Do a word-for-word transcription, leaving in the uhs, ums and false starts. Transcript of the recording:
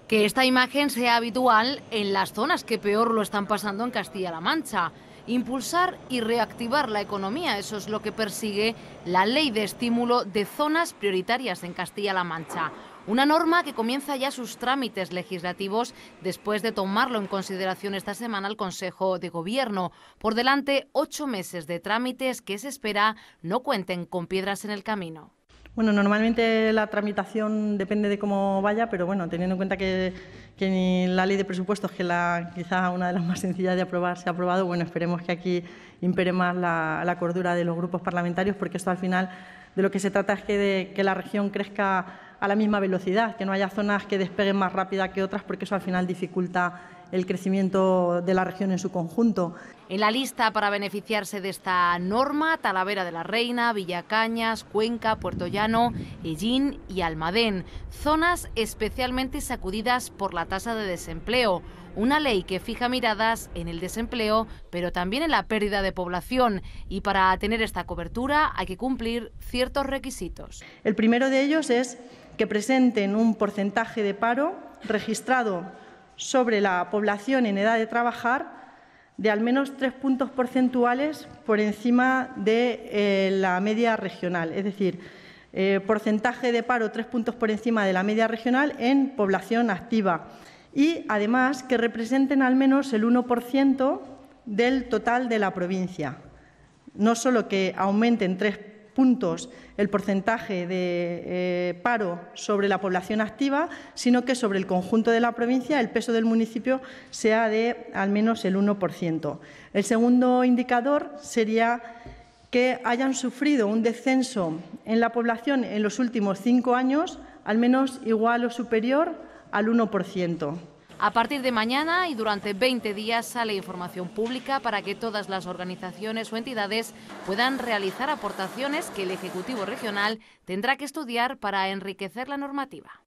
Que esta imagen sea habitual en las zonas que peor lo están pasando en Castilla-La Mancha. Impulsar y reactivar la economía, eso es lo que persigue la Ley de Estímulo de Zonas Prioritarias en Castilla-La Mancha. Una norma que comienza ya sus trámites legislativos después de tomarlo en consideración esta semana el Consejo de Gobierno. Por delante, ocho meses de trámites que se espera no cuenten con piedras en el camino. Bueno, normalmente la tramitación depende de cómo vaya, pero bueno, teniendo en cuenta que, que ni la ley de presupuestos, que la quizá una de las más sencillas de aprobar, se ha aprobado, bueno, esperemos que aquí impere más la, la cordura de los grupos parlamentarios, porque esto al final de lo que se trata es que, de, que la región crezca a la misma velocidad, que no haya zonas que despeguen más rápida que otras, porque eso al final dificulta el crecimiento de la región en su conjunto. En la lista para beneficiarse de esta norma, Talavera de la Reina, Villacañas, Cuenca, Puerto Llano, Ellín y Almadén, zonas especialmente sacudidas por la tasa de desempleo. Una ley que fija miradas en el desempleo, pero también en la pérdida de población. Y para tener esta cobertura hay que cumplir ciertos requisitos. El primero de ellos es que presenten un porcentaje de paro registrado sobre la población en edad de trabajar de al menos tres puntos porcentuales por encima de eh, la media regional, es decir, eh, porcentaje de paro tres puntos por encima de la media regional en población activa y, además, que representen al menos el uno por ciento del total de la provincia. No solo que aumenten tres puntos el porcentaje de eh, paro sobre la población activa, sino que sobre el conjunto de la provincia el peso del municipio sea de al menos el uno por ciento. El segundo indicador sería que hayan sufrido un descenso en la población en los últimos cinco años, al menos igual o superior al uno por ciento. A partir de mañana y durante veinte días sale información pública para que todas las organizaciones o entidades puedan realizar aportaciones que el Ejecutivo Regional tendrá que estudiar para enriquecer la normativa.